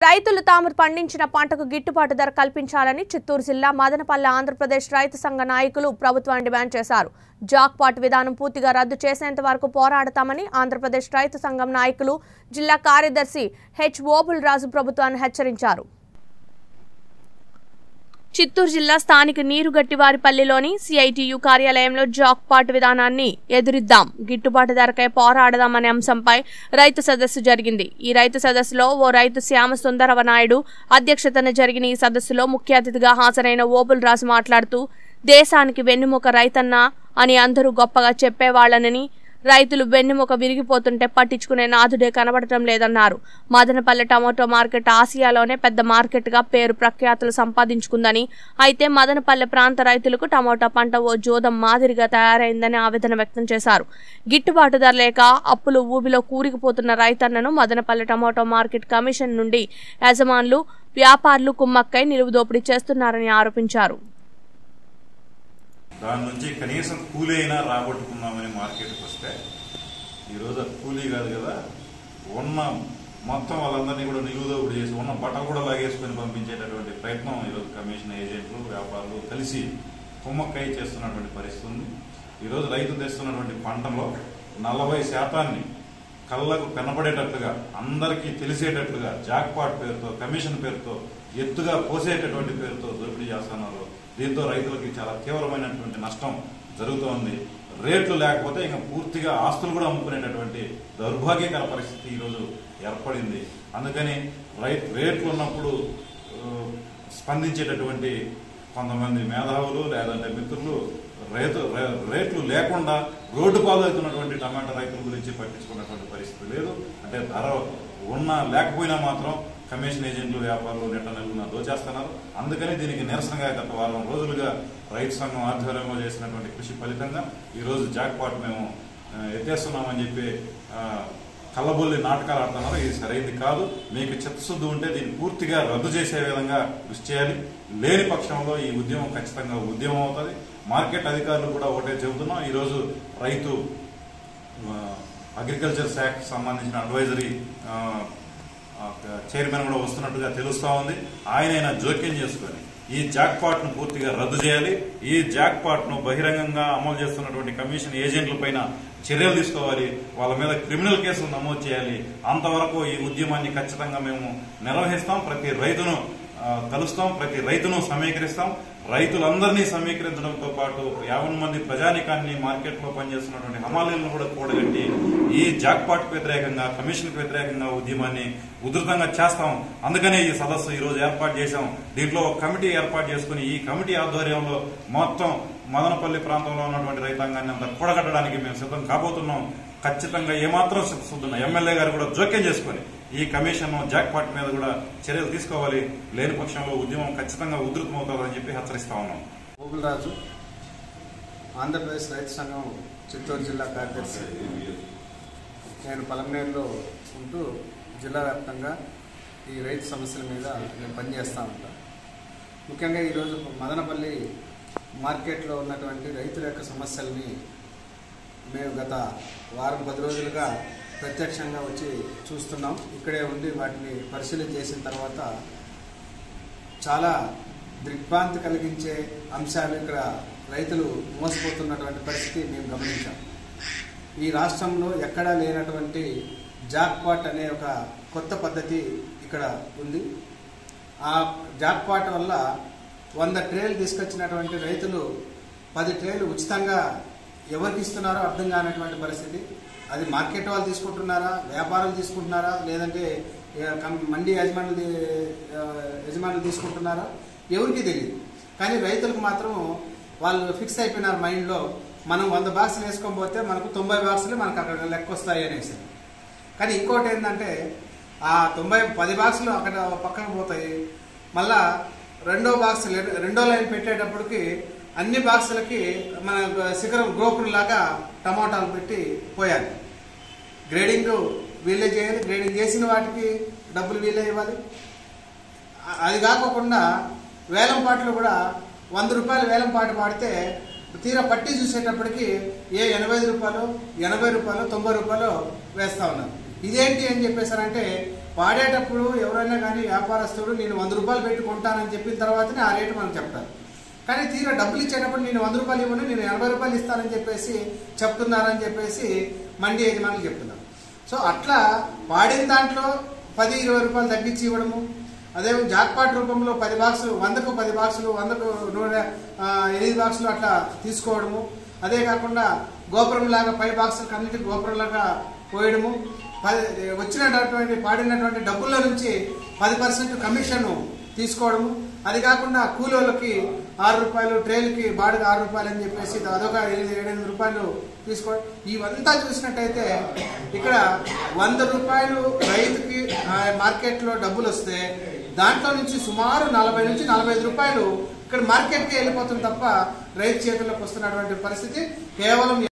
రైతులు తాము పండించిన పంటకు గిట్టుబాటు ధర కల్పించాలని చిత్తూరు జిల్లా మదనపల్లె ఆంధ్రప్రదేశ్ రైతు సంఘ నాయకులు ప్రభుత్వాన్ని డిమాండ్ చేశారు. జాక్పాట్ విధానం పూర్తిగా రద్దు చేసేంత వరకు పోరాడతామని ఆంధ్రప్రదేశ్ రైతు సంఘం నాయకులు జిల్లా కార్యదర్శి హెచ్ ఓబుల్ రాజు ప్రభుత్వాన్ని హెచ్చరించారు. చిత్తూరు జిల్లా స్థానిక నీరుగట్టివారిపల్లిలోని సిఐటియు కార్యాలయంలో జాక్పాట్ విధానాన్ని ఎదురిద్దాం, గిట్టుబాటు ధరకై పోరాడదాం అనే అంశంపై రైతు సదస్సు జరిగింది. ఈ రైతు సదస్సులో ఓ రైతు శ్యామ సుందరవ నాయుడు అధ్యక్షతన జరిగిన ఈ సదస్సులో ముఖ్య అతిథిగా హాజరైన ఓబుల్ రాజు మాట్లాడుతూ, దేశానికి వెన్నుముక రైతన్న అని అందరూ గొప్పగా చెప్పేవాళ్లనని, రైతులు వెన్నుముక విరిగిపోతుంటే పట్టించుకునే నాదుడే కనబడటం లేదన్నారు. మదనపల్లె టమాటో మార్కెట్ ఆసియాలోనే పెద్ద మార్కెట్గా పేరు ప్రఖ్యాతులు సంపాదించుకుందని, అయితే మదనపల్లె ప్రాంత రైతులకు టమాటో పంట ఓ జోదం మాదిరిగా తయారైందని ఆవేదన వ్యక్తం చేశారు. గిట్టుబాటు ధర లేక అప్పులు ఊబిలో కూరుకుపోతున్న రైతన్నను మదనపల్లె టమాటో మార్కెట్ కమిషన్ నుండి యజమానులు, వ్యాపారులు కుమ్మక్కై నిలువుదోపిడీ చేస్తున్నారని ఆరోపించారు. దాని నుంచి కనీసం కూలీ అయినా రాబట్టుకుందామని మార్కెట్కి వస్తే ఈరోజు కూలీ కాదు కదా, ఉన్న మొత్తం వాళ్ళందరినీ కూడా నిలువుదోపిడీ చేసి ఉన్న బట్టలు కూడా లాగేసుకొని పంపించేటటువంటి ప్రయత్నం ఈరోజు కమిషన్ ఏజెంట్లు, వ్యాపారులు కలిసి కుమ్మక్కై చేస్తున్నటువంటి పరిస్థితి ఉంది. ఈరోజు రైతు తెస్తున్నటువంటి పంటలో 40% కళ్ళకు కనబడేటట్లుగా, అందరికీ తెలిసేటట్లుగా జాక్పాట్ పేరుతో, కమిషన్ పేరుతో, ఎత్తుగా పోసేటటువంటి పేరుతో దోపిడీ చేస్తున్నారు. దీంతో రైతులకి చాలా తీవ్రమైనటువంటి నష్టం జరుగుతోంది. రేట్లు లేకపోతే ఇంకా పూర్తిగా ఆస్తులు కూడా అమ్ముకునేటటువంటి దౌర్భాగ్యకర పరిస్థితి ఈరోజు ఏర్పడింది. అందుకని రేట్లు ఉన్నప్పుడు స్పందించేటటువంటి కొంతమంది మేధావులు లేదంటే మిత్రులు రేట్లు లేకుండా రోడ్డు పాలవుతున్నటువంటి టమాటా రైతుల గురించి పట్టించుకున్నటువంటి పరిస్థితి లేదు. అంటే ధర ఉన్నా లేకపోయినా మాత్రం కమిషన్ ఏజెంట్లు, వ్యాపారులు నెట్టనెల్లున దోచేస్తున్నారు. అందుకని దీనికి నిరసనగా గత వారం రోజులుగా రైతు సంఘం ఆధ్వర్యంలో చేసినటువంటి కృషి ఫలితంగా ఈరోజు జాక్పాట్ మేము ఎత్తేస్తున్నామని చెప్పి కళ్ళబొల్లి నాటకాలు ఆడుతున్నారు. ఇది సరైనది కాదు. మీకు చిత్తశుద్ధి ఉంటే దీన్ని పూర్తిగా రద్దు చేసే విధంగా కృషి చేయాలి. లేని పక్షంలో ఈ ఉద్యమం ఖచ్చితంగా ఉద్యమం అవుతుంది. మార్కెట్ అధికారులు కూడా ఒకటే చెబుతున్నాం. ఈరోజు రైతు అగ్రికల్చర్ శాఖకి సంబంధించిన అడ్వైజరీ చైర్మన్ కూడా వస్తున్నట్టుగా తెలుస్తా ఉంది. ఆయనైనా జోక్యం చేసుకొని ఈ జాక్పాట్ ను పూర్తిగా రద్దు చేయాలి. ఈ జాక్పాట్ ను బహిరంగంగా అమలు చేస్తున్నటువంటి కమిషన్ ఏజెంట్ల పైన చర్యలు తీసుకోవాలి. వాళ్ళ మీద క్రిమినల్ కేసులు నమోదు చేయాలి. అంతవరకు ఈ ఉద్యమాన్ని ఖచ్చితంగా మేము నిర్వహిస్తాం. ప్రతి రైతును కలుస్తాం, ప్రతి రైతును సమీకరిస్తాం. రైతులందరినీ సమీకరించడంతో పాటు 50 మంది ప్రజానికాన్ని, మార్కెట్ లో పనిచేస్తున్నటువంటి హమాలీలను కూడా కూడగట్టి ఈ జాక్పాట్ వ్యతిరేకంగా, కమిషన్ వ్యతిరేకంగా ఉద్యమాన్ని ఉధృతంగా చేస్తాం. అందుకనే ఈ సదస్సు ఈ రోజు ఏర్పాటు చేశాం. దీంట్లో ఒక కమిటీ ఏర్పాటు చేసుకుని ఈ కమిటీ ఆధ్వర్యంలో మొత్తం మదనపల్లి ప్రాంతంలో ఉన్నటువంటి రైతాంగాన్ని అంతా కూడగట్టడానికి మేము సిద్ధం కాబోతున్నాం. ఖచ్చితంగా ఏమాత్రం సిద్ధం ఎమ్మెల్యే గారు కూడా జోక్యం చేసుకుని ఈ కమిషన్ జాక్పాట్ మీద కూడా చర్యలు తీసుకోవాలి. లేని పక్షంలో ఉద్యమం ఖచ్చితంగా ఉధృతమవుతుందని చెప్పి హెచ్చరిస్తా ఉన్నాం. ఓబుల్ రాజు, ఆంధ్రప్రదేశ్ రైతు సంఘం చిత్తూరు జిల్లా కార్యదర్శి. నేను పలమనేరులో ఉంటూ జిల్లా వ్యాప్తంగా ఈ రైతు సమస్యల మీద నేను పనిచేస్తూ ఉంటాను. ముఖ్యంగా ఈరోజు మదనపల్లి మార్కెట్లో ఉన్నటువంటి రైతుల యొక్క సమస్యల్ని మేము గత వారం 10 రోజులుగా ప్రత్యక్షంగా వచ్చి చూస్తున్నాం. ఇక్కడే ఉండి వాటిని పరిశీలన చేసిన తర్వాత చాలా దిగ్భ్రాంతి కలిగించే అంశాలు, ఇక్కడ రైతులు మోసపోతున్నటువంటి పరిస్థితి మేము గమనించాం. ఈ రాష్ట్రంలో ఎక్కడా లేనటువంటి జాక్పాట్ అనే ఒక కొత్త పద్ధతి ఇక్కడ ఉంది. ఆ జాక్పాట్ వల్ల 100 ట్రేలు తీసుకొచ్చినటువంటి రైతులు 10 ట్రేలు ఉచితంగా ఎవరికి ఇస్తున్నారో అర్థం కానటువంటి పరిస్థితి. అది మార్కెట్ వాళ్ళు తీసుకుంటున్నారా, వ్యాపారులు తీసుకుంటున్నారా, లేదంటే మండీ యజమానులు తీసుకుంటున్నారా, ఎవరికి తెలియదు. కానీ రైతులకు మాత్రం వాళ్ళు ఫిక్స్ అయిపోయినారు మైండ్లో, మనం 100 బాక్సులు వేసుకొని పోతే మనకు 90 బాక్సులు మనకు అక్కడ లెక్క వస్తాయి అనేసి. కానీ ఇంకోటి ఏంటంటే ఆ 10 బాక్సులు అక్కడ పక్కకు పోతాయి. మళ్ళా రెండో లైన్ పెట్టేటప్పటికి అన్ని బాక్సులకి మన శిఖరం గోపురంలాగా టమాటాలు పెట్టి పోయాలి. గ్రేడింగ్ వీళ్ళే చేయాలి. గ్రేడింగ్ చేసిన వాటికి డబ్బులు వీళ్ళే ఇవ్వాలి. అది కాకుండా వేలం పాటలు కూడా 100 రూపాయలు వేలం పాట పాడితే తీరా పట్టి చూసేటప్పటికి 85 రూపాయలు, 80 రూపాయలు, 90 రూపాయలు వేస్తా ఉన్నారు. ఇదేంటి అని చెప్పేసారంటే పాడేటప్పుడు ఎవరైనా కానీ వ్యాపారస్తుడు నేను 100 రూపాయలు పెట్టి కొంటానని చెప్పిన తర్వాతనే ఆ రేటు మనకు చెప్తారు. కానీ తీరా డబ్బులు ఇచ్చేటప్పుడు నేను 100 రూపాయలు ఇవ్వను, నేను 80 రూపాయలు ఇస్తానని చెప్పేసి చెప్తున్నారని చెప్పేసి మండి యజమానులు చెప్తున్నారు. సో అట్లా పాడిన దాంట్లో 10-20 రూపాయలు తగ్గించి ఇవ్వడము, అదే జాక్పాట్ రూపంలో 10 బాక్సులు 100కు 10 బాక్సులు 100కు 8 బాక్సులు అట్లా తీసుకోవడము, అదే కాకుండా గోపురం లాగా 10 బాక్సులకు అన్నిటికీ గోపురం లాగా పోయడము, వచ్చినటువంటి పాడినటువంటి డబ్బుల్లో నుంచి 10% కమిషన్ తీసుకోవడము, అది కాకుండా కూలోళ్ళకి 6 రూపాయలు, ట్రైల్కి బాడుగ 6 రూపాయలు అని చెప్పేసి అదొక 7-8 రూపాయలు తీసుకోవడం. ఇవంతా చూసినట్టయితే ఇక్కడ 100 రూపాయలు రైతుకి మార్కెట్లో డబ్బులు వస్తే దాంట్లో నుంచి సుమారు 40 నుంచి 45 రూపాయలు ఇక్కడ మార్కెట్కి వెళ్ళిపోతుంది తప్ప రైతు చేతుల్లోకి వస్తున్నటువంటి పరిస్థితి కేవలం